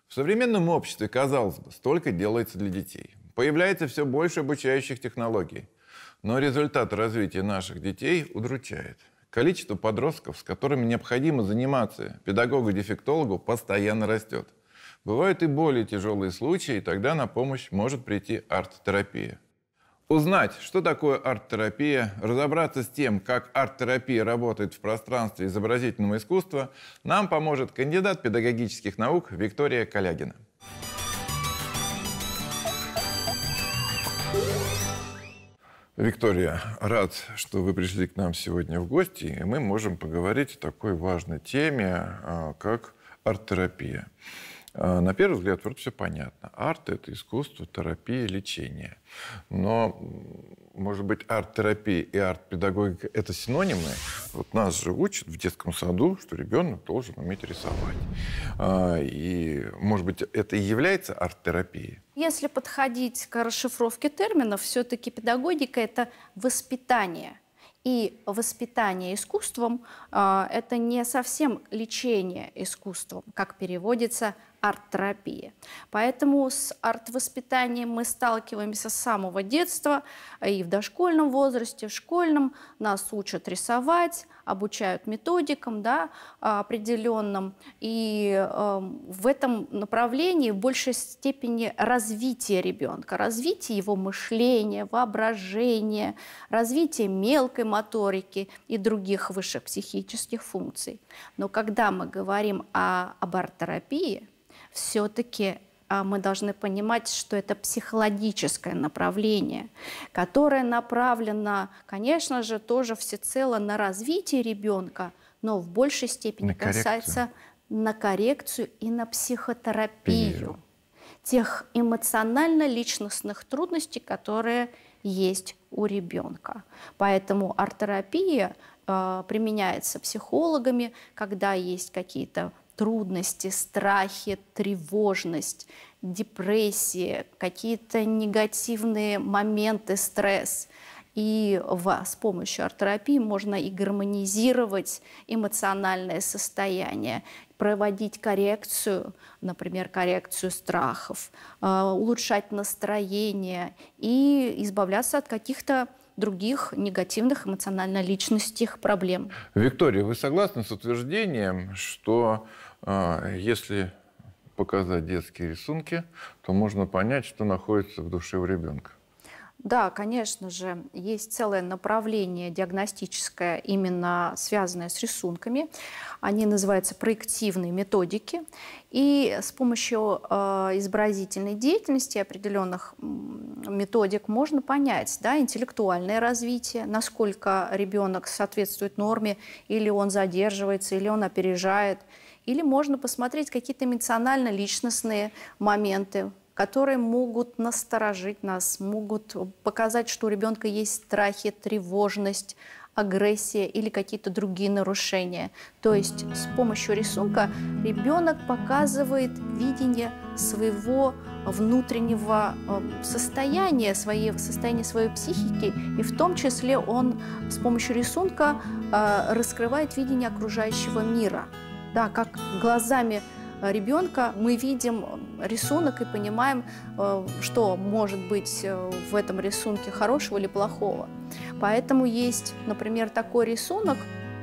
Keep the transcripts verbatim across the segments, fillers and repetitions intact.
В современном обществе, казалось бы, столько делается для детей. Появляется все больше обучающих технологий. Но результат развития наших детей удручает. Количество подростков, с которыми необходимо заниматься педагогу-дефектологу, постоянно растет. Бывают и более тяжелые случаи, и тогда на помощь может прийти арт-терапия. Узнать, что такое арт-терапия, разобраться с тем, как арт-терапия работает в пространстве изобразительного искусства, нам поможет кандидат педагогических наук Виктория Калягина. Виктория, рад, что вы пришли к нам сегодня в гости, и мы можем поговорить о такой важной теме, как арт-терапия. На первый взгляд, вроде все понятно. Арт – это искусство, терапия, лечение. Но, может быть, арт-терапия и арт-педагогика – это синонимы? Вот нас же учат в детском саду, что ребенок должен уметь рисовать. И, может быть, это и является арт-терапией? Если подходить к расшифровке терминов, все-таки педагогика – это воспитание. И воспитание искусством э, – это не совсем лечение искусством, как переводится арт-терапия. Поэтому с арт-воспитанием мы сталкиваемся с самого детства, и в дошкольном возрасте, в школьном нас учат рисовать, обучают методикам, да, определенным. И э, в этом направлении в большей степени развитие ребенка, развитие его мышления, воображения, развитие мелкой моторики и других высших психических функций. Но когда мы говорим о, об арт-терапии, все-таки мы должны понимать, что это психологическое направление, которое направлено, конечно же, тоже всецело на развитие ребенка, но в большей степени касается на коррекцию и на психотерапию тех эмоционально-личностных трудностей, которые есть у ребенка. Поэтому арт-терапия э, применяется психологами, когда есть какие-то трудности, страхи, тревожность, депрессия, какие-то негативные моменты, стресс. И в, с помощью арт-терапии можно и гармонизировать эмоциональное состояние, проводить коррекцию, например, коррекцию страхов, э, улучшать настроение и избавляться от каких-то других негативных эмоционально-личностных проблем. Виктория, вы согласны с утверждением, что э, если показать детские рисунки, то можно понять, что находится в душе у ребенка? Да, конечно же, есть целое направление диагностическое, именно связанное с рисунками. Они называются проективные методики. И с помощью э, изобразительной деятельности определенных методик можно понять, да, интеллектуальное развитие, насколько ребенок соответствует норме, или он задерживается, или он опережает. Или можно посмотреть какие-то эмоционально-личностные моменты, которые могут насторожить нас, могут показать, что у ребенка есть страхи, тревожность, агрессия или какие-то другие нарушения. То есть с помощью рисунка ребенок показывает видение своего внутреннего состояния, своего состояния своей психики, и в том числе он с помощью рисунка э, раскрывает видение окружающего мира. Да, как глазами ребенка мы видим рисунок и понимаем, что может быть в этом рисунке хорошего или плохого. Поэтому есть, например, такой рисунок,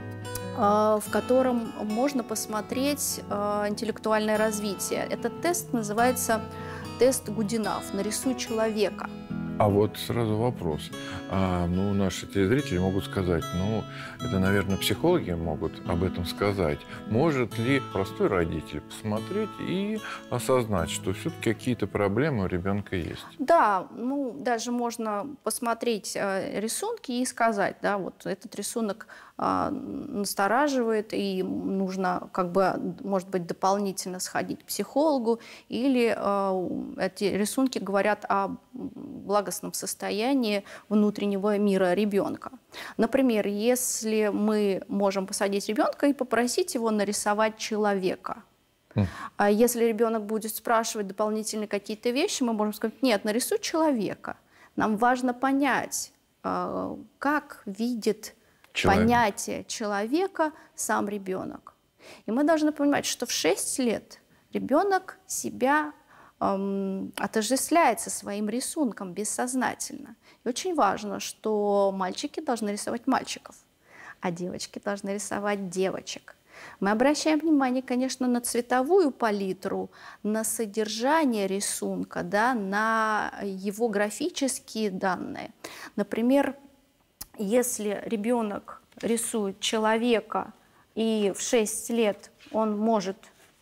в котором можно посмотреть интеллектуальное развитие. Этот тест называется тест Гудинав «Нарисуй человека». А вот сразу вопрос. А, ну, наши телезрители могут сказать, ну, это, наверное, психологи могут об этом сказать. Может ли простой родитель посмотреть и осознать, что все-таки какие-то проблемы у ребенка есть? Да, ну, даже можно посмотреть э, рисунки и сказать, да, вот этот рисунок э, настораживает, и нужно, как бы, может быть, дополнительно сходить к психологу, или э, эти рисунки говорят о благостном состоянии внутреннего мира ребенка. Например, если мы можем посадить ребенка и попросить его нарисовать человека. А если ребенок будет спрашивать дополнительные какие-то вещи, мы можем сказать: нет, нарисуй человека. Нам важно понять, как видит Человек. понятие человека сам ребенок. И мы должны понимать, что в шесть лет Ребенок себя эм, отождествляет со своим рисунком бессознательно. И очень важно, что мальчики должны рисовать мальчиков, а девочки должны рисовать девочек. Мы обращаем внимание, конечно, на цветовую палитру, на содержание рисунка, да, на его графические данные. Например, если ребенок рисует человека, и в шесть лет он может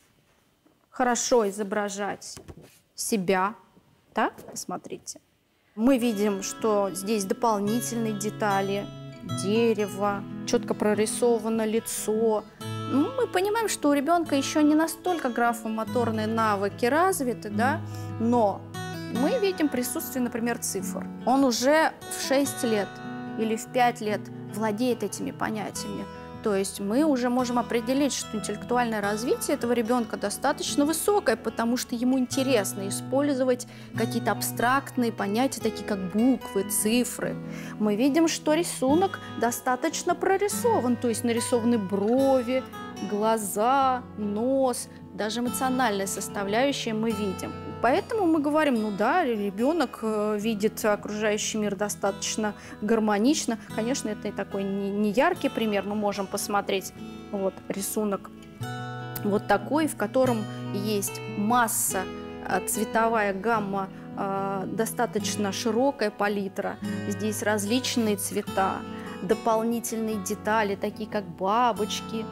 хорошо изображать себя, да, посмотрите. Мы видим, что здесь дополнительные детали, дерево, четко прорисовано лицо. Ну, мы понимаем, что у ребенка еще не настолько графомоторные навыки развиты, да, но мы видим присутствие, например, цифр. Он уже в шесть лет или в пять лет владеет этими понятиями. То есть мы уже можем определить, что интеллектуальное развитие этого ребенка достаточно высокое, потому что ему интересно использовать какие-то абстрактные понятия, такие как буквы, цифры. Мы видим, что рисунок достаточно прорисован, то есть нарисованы брови, глаза, нос, даже эмоциональная составляющая мы видим. Поэтому мы говорим, ну да, ребенок видит окружающий мир достаточно гармонично. Конечно, это такой не яркий пример, мы можем посмотреть вот рисунок вот такой, в котором есть масса, цветовая гамма, достаточно широкая палитра. Здесь различные цвета, дополнительные детали, такие как бабочки,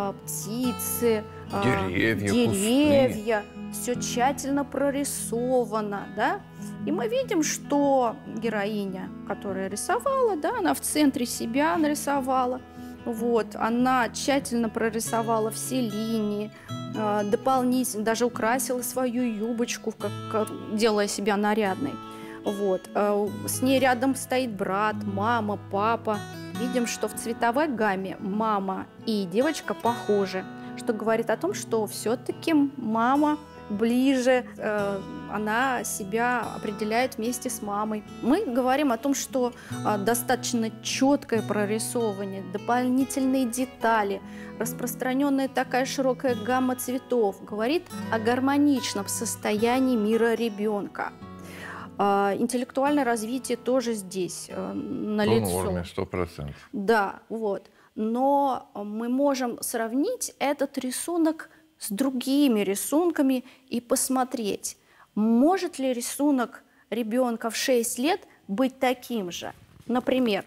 птицы, деревья, деревья. Все тщательно прорисовано, да? И мы видим, что героиня, которая рисовала, да, она в центре себя нарисовала. Вот, она тщательно прорисовала все линии, э, дополнительно, даже украсила свою юбочку, как, как, делая себя нарядной. Вот, э, с ней рядом стоит брат, мама, папа. Видим, что в цветовой гамме мама и девочка похожи, что говорит о том, что все-таки мама ближе, э, она себя определяет вместе с мамой. Мы говорим о том, что э, достаточно четкое прорисовывание, дополнительные детали, распространенная такая широкая гамма цветов говорит о гармоничном состоянии мира ребенка. Э, интеллектуальное развитие тоже здесь э, налицо. В норме, сто процентов. Да, вот. Но мы можем сравнить этот рисунок с другими рисунками и посмотреть, может ли рисунок ребенка в шесть лет быть таким же. Например,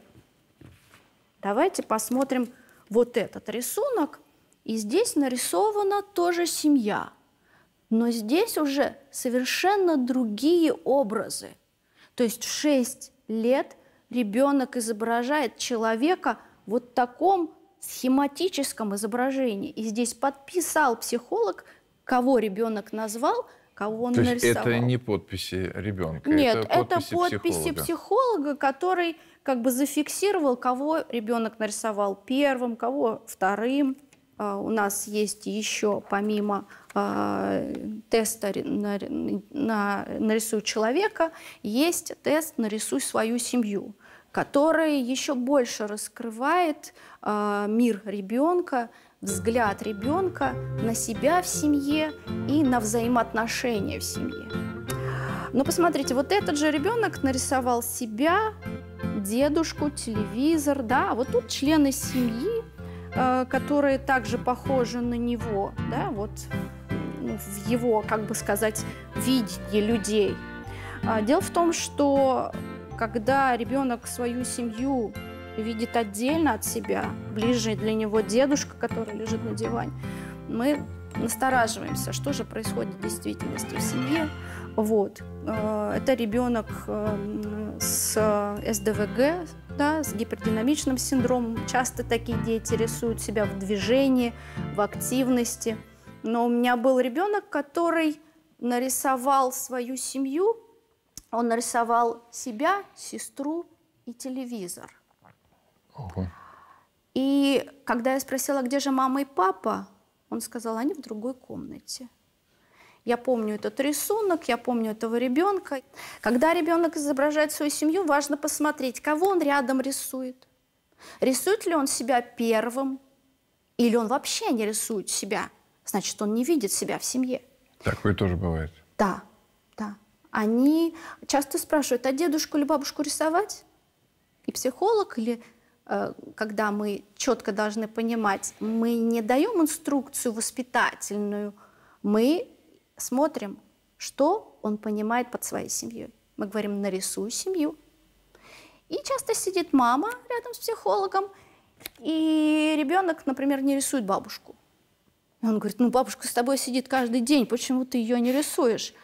давайте посмотрим вот этот рисунок. И здесь нарисована тоже семья. Но здесь уже совершенно другие образы. То есть в шесть лет ребенок изображает человека вот в таком схематическом изображении. И здесь подписал психолог, кого ребенок назвал, кого он То есть нарисовал. это не подписи ребенка? Нет, это подписи, это подписи психолога. психолога, который как бы зафиксировал, кого ребенок нарисовал первым, кого вторым. Uh, у нас есть еще, помимо uh, теста на, на «Нарисуй человека», есть тест «Нарисуй свою семью», который еще больше раскрывает э, мир ребенка, взгляд ребенка на себя в семье и на взаимоотношения в семье. Но посмотрите, вот этот же ребенок нарисовал себя, дедушку, телевизор, да, а вот тут члены семьи, э, которые также похожи на него, да, вот ну, в его, как бы сказать, видении людей. А, дело в том, что когда ребенок свою семью видит отдельно от себя, ближе для него дедушка, который лежит на диване, мы настораживаемся, что же происходит в действительности в семье. Вот. Это ребенок с эс дэ вэ гэ, да, с гипердинамичным синдромом. Часто такие дети рисуют себя в движении, в активности. Но у меня был ребенок, который нарисовал свою семью. Он нарисовал себя, сестру и телевизор. Ого. И когда я спросила, где же мама и папа, он сказал, они в другой комнате. Я помню этот рисунок, я помню этого ребенка. Когда ребенок изображает свою семью, важно посмотреть, кого он рядом рисует. Рисует ли он себя первым, или он вообще не рисует себя. Значит, он не видит себя в семье. Такое тоже бывает. Да, да. Они часто спрашивают, а дедушку или бабушку рисовать? И психолог, или э, когда мы четко должны понимать, мы не даем инструкцию воспитательную, мы смотрим, что он понимает под своей семьей. Мы говорим, нарисуй семью. И часто сидит мама рядом с психологом, и ребенок, например, не рисует бабушку. Он говорит, ну бабушка с тобой сидит каждый день, почему ты ее не рисуешь?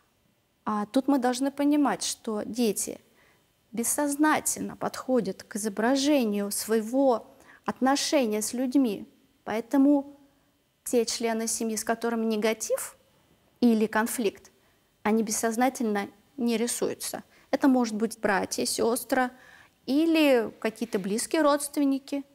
А тут мы должны понимать, что дети бессознательно подходят к изображению своего отношения с людьми. Поэтому те члены семьи, с которыми негатив или конфликт, они бессознательно не рисуются. Это может быть братья, сестры или какие-то близкие родственники.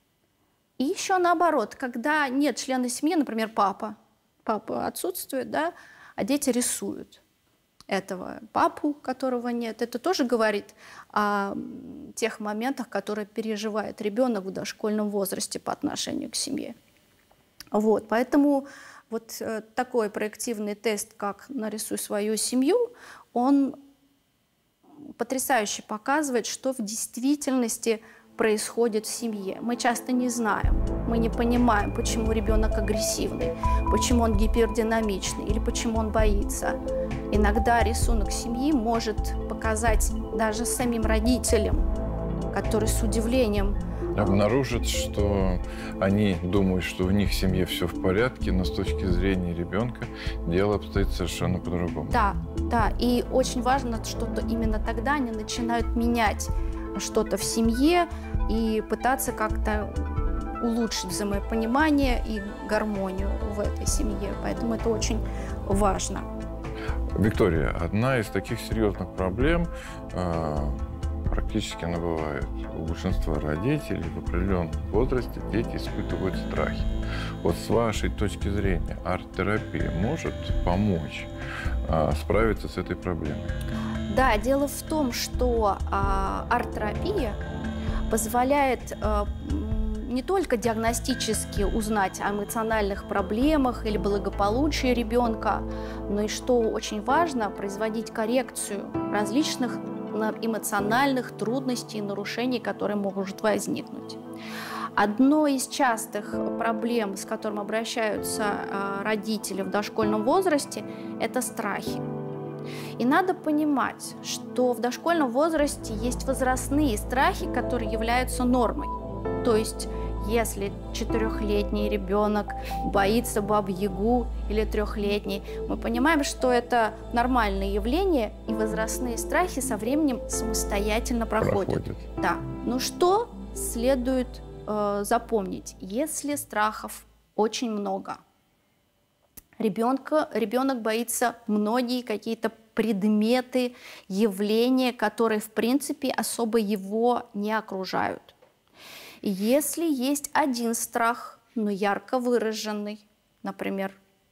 И еще наоборот, когда нет члена семьи, например, папа, папа отсутствует, да, а дети рисуют этого папу, которого нет. Это тоже говорит о тех моментах, которые переживает ребенок в дошкольном возрасте по отношению к семье. Вот, поэтому вот такой проективный тест, как «Нарисуй свою семью», он потрясающе показывает, что в действительности происходит в семье. Мы часто не знаем, мы не понимаем, почему ребенок агрессивный, почему он гипердинамичный или почему он боится. Иногда рисунок семьи может показать даже самим родителям, которые с удивлением обнаружат, что они думают, что у них в семье все в порядке, но с точки зрения ребенка дело обстоит совершенно по-другому. Да, да, и очень важно, что именно тогда они начинают менять что-то в семье и пытаться как-то улучшить взаимопонимание и гармонию в этой семье. Поэтому это очень важно. Виктория, одна из таких серьезных проблем, э, практически она бывает у большинства родителей, в определенном возрасте дети испытывают страхи. Вот с вашей точки зрения, арт-терапия может помочь э, справиться с этой проблемой? Да, дело в том, что э, арт-терапия позволяет э, не только диагностически узнать о эмоциональных проблемах или благополучии ребенка, но и, что очень важно, производить коррекцию различных эмоциональных трудностей и нарушений, которые могут возникнуть. Одной из частых проблем, с которым обращаются э, родители в дошкольном возрасте, это страхи. И надо понимать, что в дошкольном возрасте есть возрастные страхи, которые являются нормой. То есть, если четырехлетний ребенок боится бабу-ягу или трехлетний, мы понимаем, что это нормальное явление, и возрастные страхи со временем самостоятельно проходят. Проходит. Да. Но что следует э, запомнить? Если страхов очень много, Ребенка, ребенок боится многие какие-то предметы, явления, которые, в принципе, особо его не окружают. И если есть один страх, но ярко выраженный, например,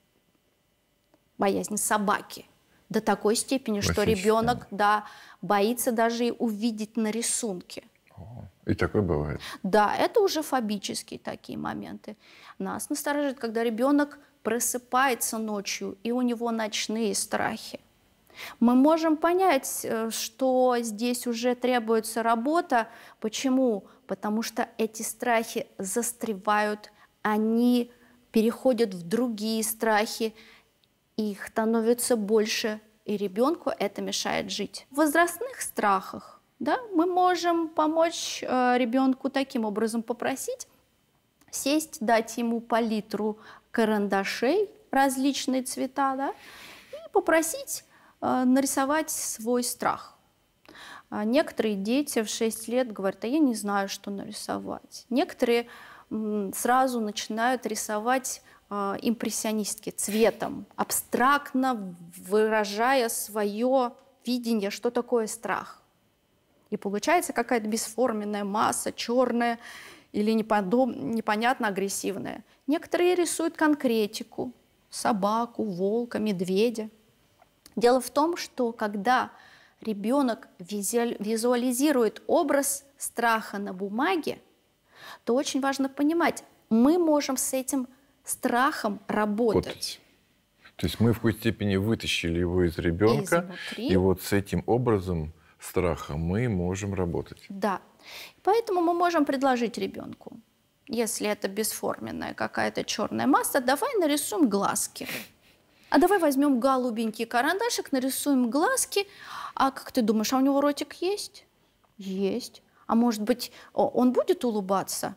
боязнь собаки, до такой степени, что ребенок, да, боится даже увидеть на рисунке. И такое бывает. Да, это уже фобические такие моменты. Нас настораживает, когда ребенок просыпается ночью, и у него ночные страхи. Мы можем понять, что здесь уже требуется работа. Почему? Потому что эти страхи застревают, они переходят в другие страхи, их становится больше, и ребенку это мешает жить. В возрастных страхах, да, мы можем помочь э, ребенку таким образом, попросить сесть, дать ему палитру карандашей, различные цвета, да, и попросить э, нарисовать свой страх. А некоторые дети в шесть лет говорят, а я не знаю, что нарисовать. Некоторые м, сразу начинают рисовать э, импрессионистски, цветом, абстрактно выражая свое видение, что такое страх. И получается какая-то бесформенная масса, черная или непонятно агрессивная. Некоторые рисуют конкретику, собаку, волка, медведя. Дело в том, что когда ребенок визуализирует образ страха на бумаге, то очень важно понимать, мы можем с этим страхом работать. То есть мы в какой-то степени вытащили его из ребенка, Изнутри. и вот с этим образом страха мы можем работать. Да. Поэтому мы можем предложить ребенку, если это бесформенная какая-то черная масса, давай нарисуем глазки. А давай возьмем голубенький карандашик, нарисуем глазки. А как ты думаешь, а у него ротик есть? Есть. А может быть, он будет улыбаться?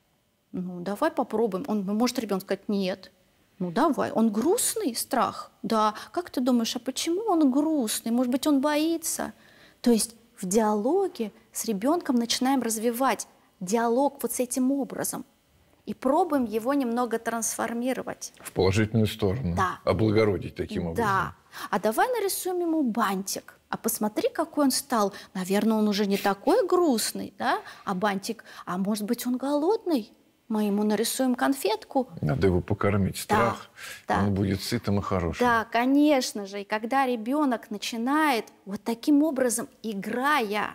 Ну, давай попробуем. Он может ребенок сказать нет. Ну, давай. Он грустный, страх? Да. Как ты думаешь, а почему он грустный? Может быть, он боится? То есть в диалоге с ребенком начинаем развивать диалог вот с этим образом. И пробуем его немного трансформировать. В положительную сторону. Да. Облагородить таким образом. Да. А давай нарисуем ему бантик. А посмотри, какой он стал. Наверное, он уже не такой грустный, да? А бантик, а может быть, он голодный? Мы ему нарисуем конфетку. Надо его покормить. Страх, да, да. он будет сытым и хорошим. Да, конечно же. И когда ребенок начинает вот таким образом, играя,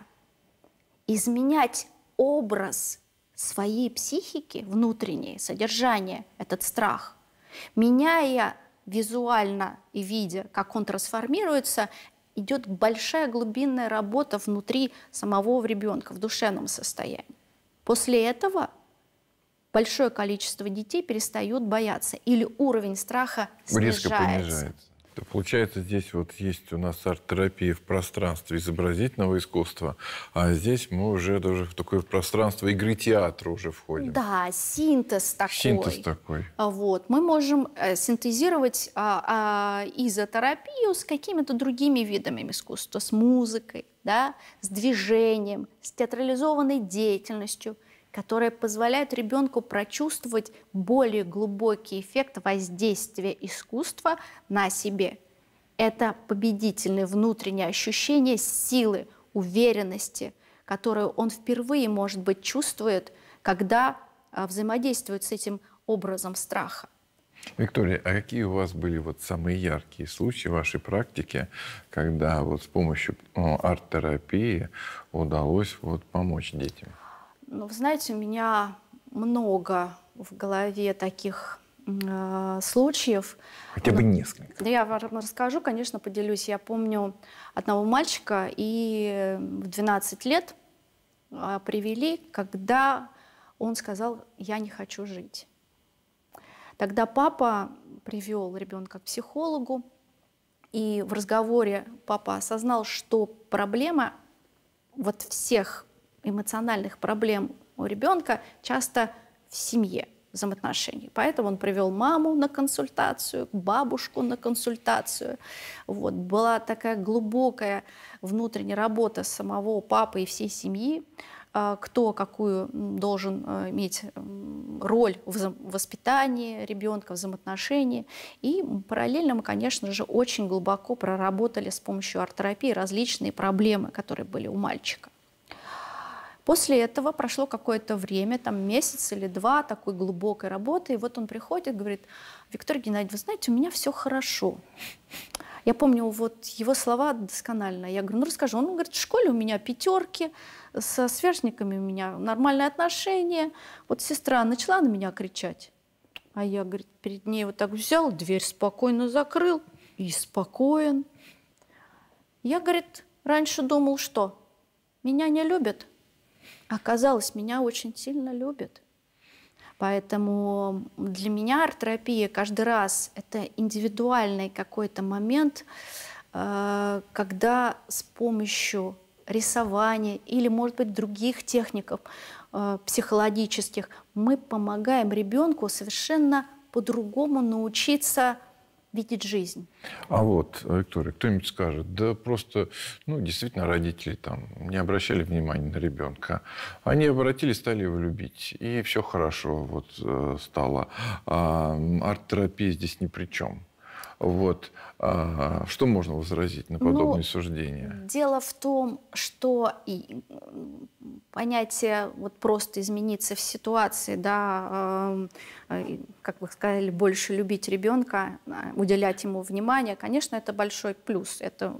изменять образ своей психики, внутреннее содержание, этот страх, меняя визуально и видя, как он трансформируется, идет большая глубинная работа внутри самого ребенка, в душевном состоянии. После этого большое количество детей перестают бояться или уровень страха снижается. Резко понижается. То получается, здесь вот есть у нас арт-терапия в пространстве изобразительного искусства, а здесь мы уже даже в такое пространство игры театра уже входим. Да, синтез такой. Синтез такой. Вот. Мы можем э, синтезировать а, а, изотерапию с какими-то другими видами искусства, с музыкой, да, с движением, с театрализованной деятельностью, которая позволяет ребенку прочувствовать более глубокий эффект воздействия искусства на себе. Это победительное внутреннее ощущение силы, уверенности, которую он впервые, может быть, чувствует, когда взаимодействует с этим образом страха. Виктория, а какие у вас были вот самые яркие случаи в вашей практике, когда вот с помощью арт-терапии удалось вот помочь детям? Ну, вы знаете, у меня много в голове таких э, случаев. Хотя бы несколько. Да, я вам расскажу, конечно, поделюсь. Я помню одного мальчика, и в двенадцать лет э, привели, когда он сказал: «Я не хочу жить». Тогда папа привел ребенка к психологу, и в разговоре папа осознал, что проблема вот всех эмоциональных проблем у ребенка часто в семье, взаимоотношений. Поэтому он привел маму на консультацию, бабушку на консультацию. Вот. Была такая глубокая внутренняя работа самого папы и всей семьи, кто какую должен иметь роль в воспитании ребенка, в взаимоотношении. И параллельно мы, конечно же, очень глубоко проработали с помощью арт-терапии различные проблемы, которые были у мальчика. После этого прошло какое-то время, там месяц или два такой глубокой работы, и вот он приходит, говорит: «Виктория Геннадьевна, вы знаете, у меня все хорошо». Я помню вот его слова досконально. Я говорю: «Ну расскажи». Он говорит: «В школе у меня пятерки, со сверстниками у меня нормальные отношения. Вот сестра начала на меня кричать, а я, говорит, перед ней вот так взял, дверь спокойно закрыл и спокоен. Я, говорит, раньше думал, что меня не любят». Оказалось, меня очень сильно любят. Поэтому для меня арт-терапия каждый раз это индивидуальный какой-то момент, когда с помощью рисования или, может быть, других техников психологических мы помогаем ребенку совершенно по-другому научиться видеть жизнь. А вот, Виктория, кто-нибудь скажет: да просто, ну, действительно, родители там не обращали внимания на ребенка. Они обратили, стали его любить, и все хорошо вот э, стало. А, арт-терапия здесь ни при чем. Вот. А, что можно возразить на подобные ну, суждения? Дело в том, что и понятие вот просто измениться в ситуации, да, э, как вы сказали, больше любить ребенка, уделять ему внимание, конечно, это большой плюс, это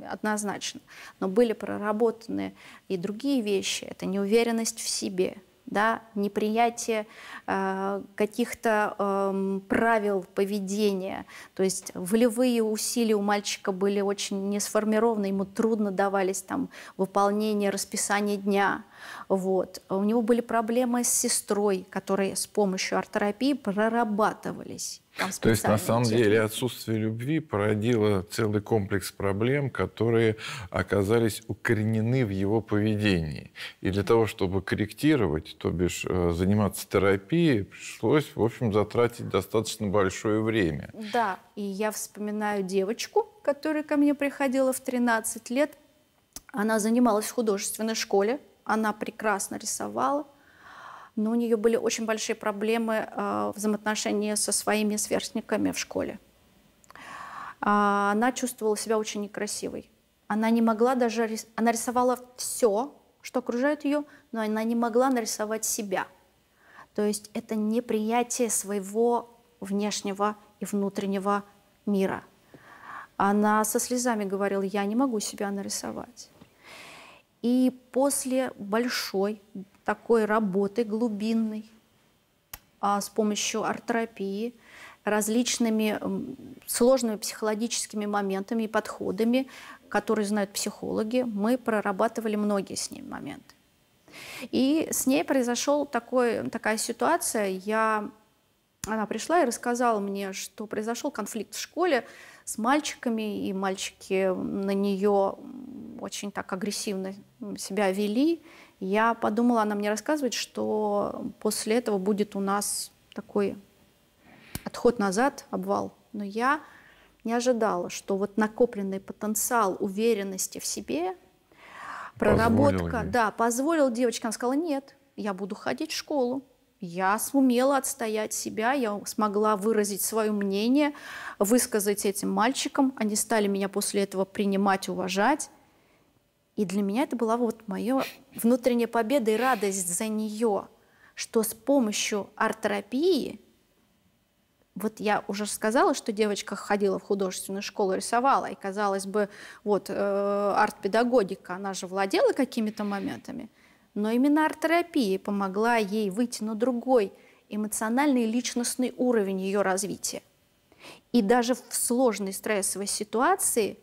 однозначно. Но были проработаны и другие вещи. Это неуверенность в себе, да, неприятие э, каких-то э, правил поведения. То есть волевые усилия у мальчика были очень не сформированы, ему трудно давались там выполнение расписания дня. Вот. У него были проблемы с сестрой, которые с помощью арт-терапии прорабатывались. То есть, на самом техники. деле, отсутствие любви породило целый комплекс проблем, которые оказались укоренены в его поведении. И для того, чтобы корректировать, то бишь заниматься терапией, пришлось, в общем, затратить достаточно большое время. Да, и я вспоминаю девочку, которая ко мне приходила в тринадцать лет. Она занималась в художественной школе, она прекрасно рисовала. Но у нее были очень большие проблемы э, взаимоотношения со своими сверстниками в школе. А, она чувствовала себя очень некрасивой. Она не могла даже... Рис... Она рисовала все, что окружает ее, но она не могла нарисовать себя. То есть это неприятие своего внешнего и внутреннего мира. Она со слезами говорила: я не могу себя нарисовать. И после большой такой работы глубинной а, с помощью арт-терапии, различными м, сложными психологическими моментами и подходами, которые знают психологи, мы прорабатывали многие с ней моменты. И с ней произошла такая ситуация. Я, она пришла и рассказала мне, что произошел конфликт в школе с мальчиками, и мальчики на нее очень так агрессивно себя вели. Я подумала, она мне рассказывает, что после этого будет у нас такой отход назад, обвал. Но я не ожидала, что вот накопленный потенциал уверенности в себе, проработка, да, позволил девочке. Она сказала: нет, я буду ходить в школу. Я сумела отстоять себя, я смогла выразить свое мнение, высказать этим мальчикам. Они стали меня после этого принимать, уважать. И для меня это была вот моя внутренняя победа и радость за нее, что с помощью арт-терапии, вот я уже сказала, что девочка ходила в художественную школу, рисовала, и, казалось бы, вот э, арт-педагогика, она же владела какими-то моментами, но именно арт-терапия помогла ей выйти на другой эмоциональный и личностный уровень ее развития. И даже в сложной стрессовой ситуации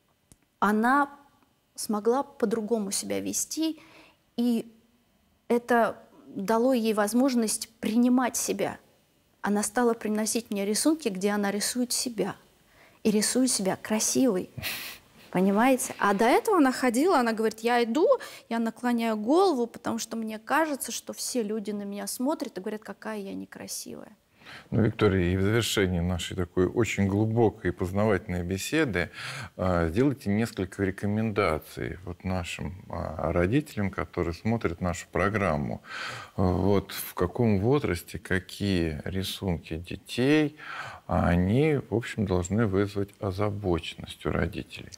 она смогла по-другому себя вести, и это дало ей возможность принимать себя. Она стала приносить мне рисунки, где она рисует себя. И рисует себя красивой. Понимаете? А до этого она ходила, она говорит: я иду, я наклоняю голову, потому что мне кажется, что все люди на меня смотрят и говорят, какая я некрасивая. Ну, Виктория, и в завершении нашей такой очень глубокой и познавательной беседы э, сделайте несколько рекомендаций вот нашим э, родителям, которые смотрят нашу программу. Э, вот в каком возрасте какие рисунки детей, они, в общем, должны вызвать озабоченность у родителей?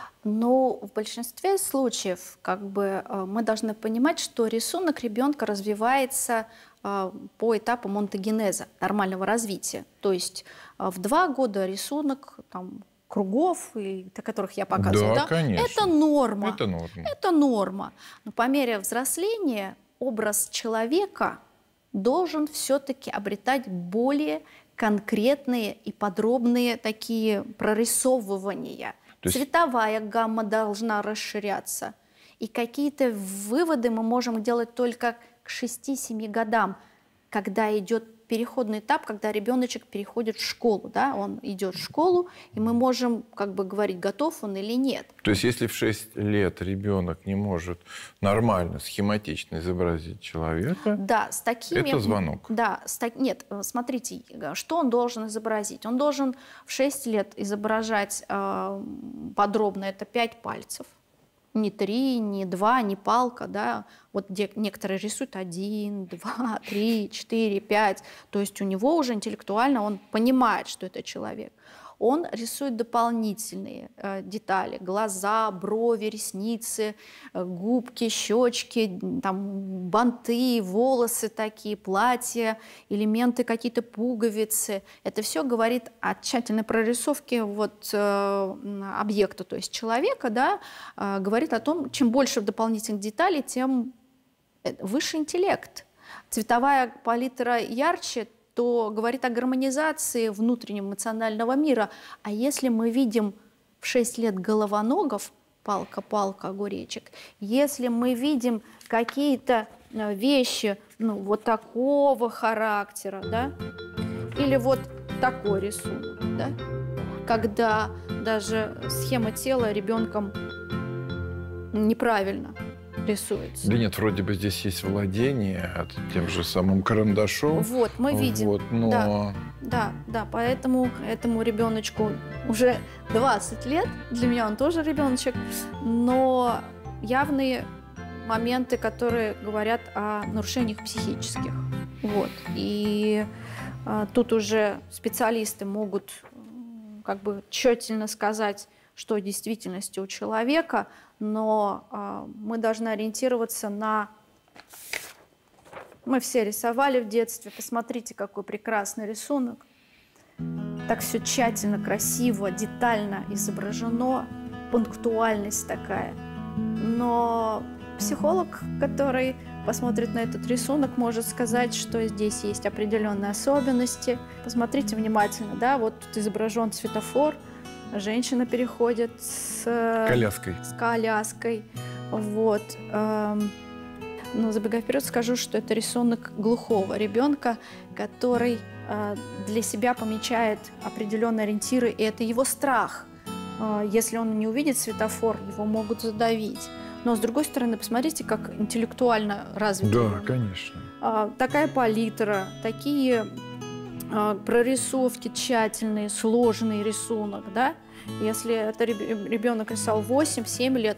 Ну, в большинстве случаев как бы, мы должны понимать, что рисунок ребенка развивается по этапам онтогенеза, нормального развития. То есть в два года рисунок там, кругов, и, о которых я показывала, да, да, конечно. Это норма. Это норма. Это норма. Но по мере взросления образ человека должен все-таки обретать более конкретные и подробные такие прорисовывания. Есть... Цветовая гамма должна расширяться. И какие-то выводы мы можем делать только к шести-семи годам, когда идет переходный этап, когда ребеночек переходит в школу. Да? Он идет в школу, и мы можем как бы говорить, готов он или нет. То есть если в шесть лет ребенок не может нормально, схематично изобразить человека, да, с такими, это звонок. Да, с так, нет, смотрите, что он должен изобразить. Он должен в шесть лет изображать э, подробно, это пять пальцев. Не три, не два, не палка, да. Вот где некоторые рисуют один, два, три, четыре, пять. То есть у него уже интеллектуально он понимает, что это человек. Он рисует дополнительные э, детали. Глаза, брови, ресницы, э, губки, щечки, там, банты, волосы такие, платья, элементы, какие-то пуговицы. Это все говорит о тщательной прорисовке вот, э, объекта, то есть человека. Да, э, говорит о том, чем больше дополнительных деталей, тем выше интеллект. цветовая палитра ярче, то говорит о гармонизации внутреннего эмоционального мира. А если мы видим в шесть лет головоногов, палка-палка, огуречек, если мы видим какие-то вещи, ну, вот такого характера, да, или вот такой рисунок, да, когда даже схема тела ребенком неправильно рисуется. Да нет, вроде бы здесь есть владение тем же самым карандашом. Вот, мы видим. Вот, но... Да, да, да, поэтому этому ребеночку уже двадцать лет, для меня он тоже ребеночек, но явные моменты, которые говорят о нарушениях психических. Вот. И а, тут уже специалисты могут как бы тщательно сказать, что в действительности у человека, но а, мы должны ориентироваться на... Мы все рисовали в детстве, посмотрите, какой прекрасный рисунок. Так все тщательно, красиво, детально изображено, пунктуальность такая. Но психолог, который посмотрит на этот рисунок, может сказать, что здесь есть определенные особенности. Посмотрите внимательно, да, вот тут изображен светофор, женщина переходит с коляской. С коляской. Вот. Но забегая вперед, скажу, что это рисунок глухого ребенка, который для себя помечает определенные ориентиры, и это его страх. Если он не увидит светофор, его могут задавить. Но, с другой стороны, посмотрите, как интеллектуально развит. Да, конечно. А, такая палитра, такие а, прорисовки тщательные, сложный рисунок, да? Если это ребенок рисовал восемь-семь лет,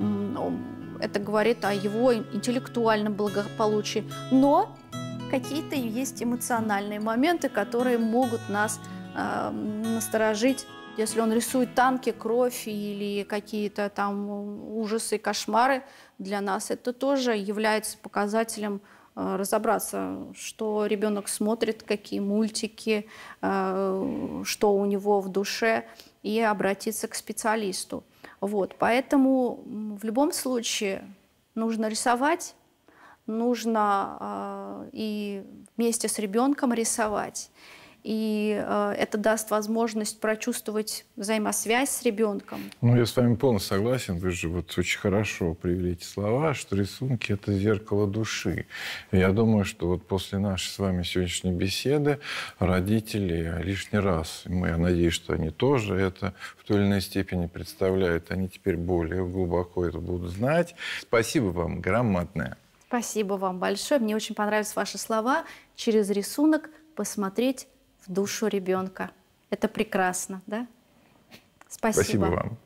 это говорит о его интеллектуальном благополучии. Но какие-то есть эмоциональные моменты, которые могут нас а, насторожить. Если он рисует танки, кровь или какие-то там ужасы, кошмары, для нас это тоже является показателем э, разобраться, что ребенок смотрит, какие мультики, э, что у него в душе, и обратиться к специалисту. Вот. Поэтому в любом случае нужно рисовать, нужно э, и вместе с ребенком рисовать. И э, это даст возможность прочувствовать взаимосвязь с ребенком. Ну, я с вами полностью согласен. Вы же вот очень хорошо привели эти слова, что рисунки – это зеркало души. И я думаю, что вот после нашей с вами сегодняшней беседы родители лишний раз, мы, я надеюсь, что они тоже это в той или иной степени представляют, они теперь более глубоко это будут знать. Спасибо вам громадное. Спасибо вам большое. Мне очень понравились ваши слова. Через рисунок посмотреть в душу ребенка. Это прекрасно, да? Спасибо. Спасибо вам.